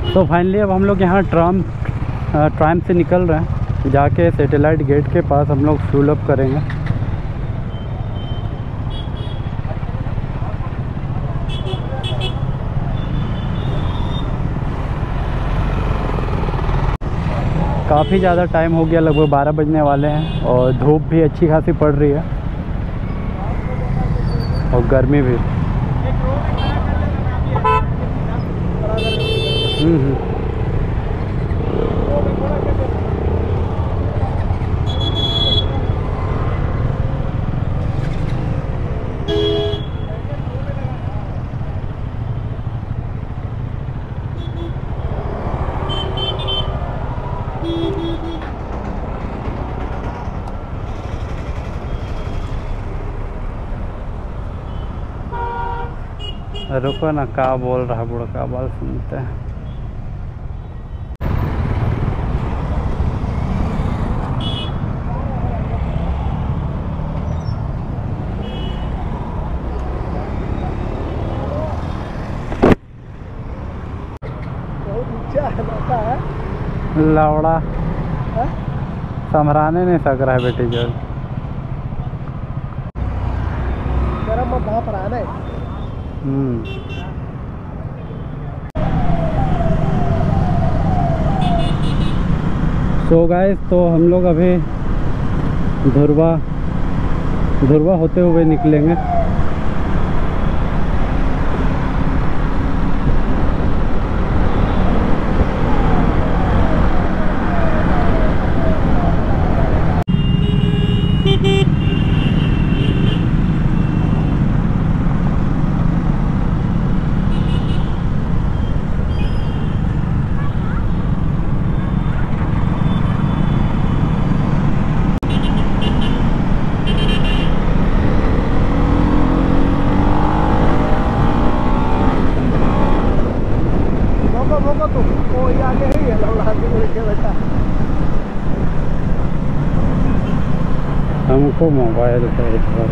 तो फाइनली अब हम लोग यहाँ ट्राम से निकल रहे हैं, जाके सैटेलाइट गेट के पास हम लोग फ्यूल अप करेंगे। काफ़ी ज़्यादा टाइम हो गया, लगभग 12 बजने वाले हैं और धूप भी अच्छी खासी पड़ रही है और गर्मी भी। रुको ना, क्या बोल रहा बुढ़ा, का बाल सुनते हैं। लौड़ा संभराने नहीं सक रहा है बेटी जो सो गाइस, तो हम लोग अभी धुरवा होते हुए निकलेंगे। हमको मोबाइल पे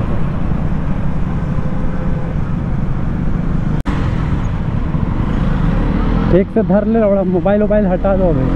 ठीक से धर ले, और मोबाइल हटा दो अभी।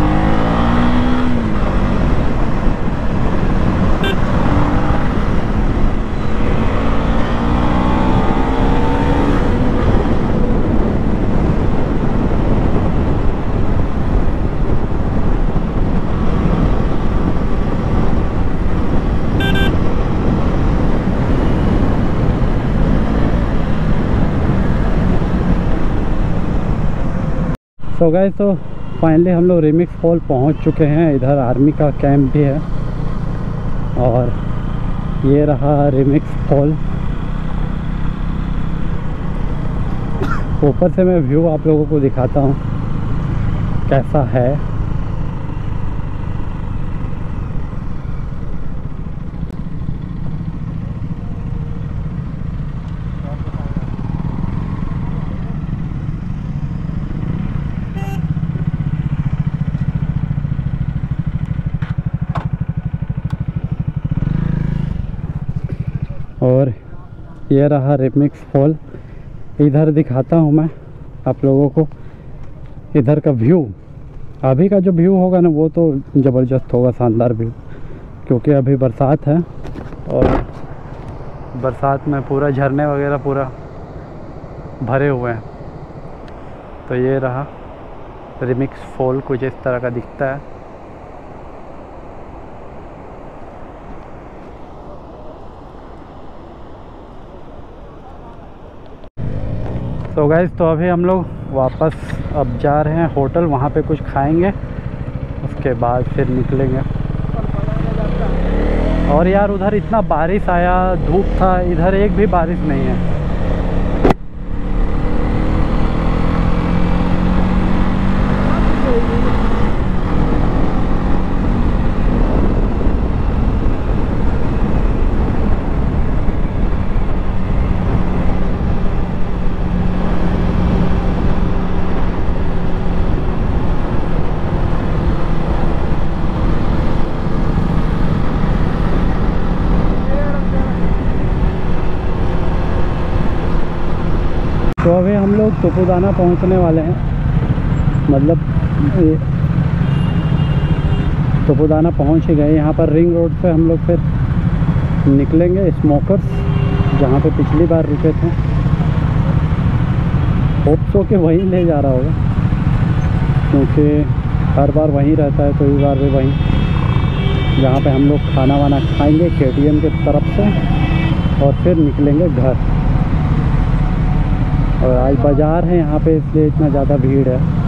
तो गाइस, तो फाइनली हम लोग रिमिक्स फॉल पहुंच चुके हैं। इधर आर्मी का कैंप भी है और ये रहा रिमिक्स फॉल। ऊपर से मैं व्यू आप लोगों को दिखाता हूं कैसा है। और ये रहा रिमिक्स फॉल। इधर दिखाता हूँ मैं आप लोगों को इधर का व्यू। अभी का जो व्यू होगा ना वो तो ज़बरदस्त होगा, शानदार व्यू, क्योंकि अभी बरसात है और बरसात में पूरा झरने वगैरह पूरा भरे हुए हैं। तो ये रहा रिमिक्स फॉल, कुछ इस तरह का दिखता है। तो गाइस, तो अभी हम लोग वापस अब जा रहे हैं होटल, वहाँ पे कुछ खाएंगे, उसके बाद फिर निकलेंगे। और यार उधर इतना बारिश आया, धूप था, इधर एक भी बारिश नहीं है। तो अभी हम लोग तुपुदाना पहुंचने वाले हैं। मतलब तपोदाना पहुंच ही गए। यहाँ पर रिंग रोड पे हम लोग फिर निकलेंगे स्मोकर्स, जहाँ पे पिछली बार रुके थे। होप सो के वहीं ले जा रहा होगा, क्योंकि हर बार वहीं रहता है, तो इस बार भी वहीं, जहाँ पे हम लोग खाना वाना खाएंगे KTM की तरफ से और फिर निकलेंगे घर। और आज बाज़ार है यहाँ पे, इसलिए इतना ज़्यादा भीड़ है।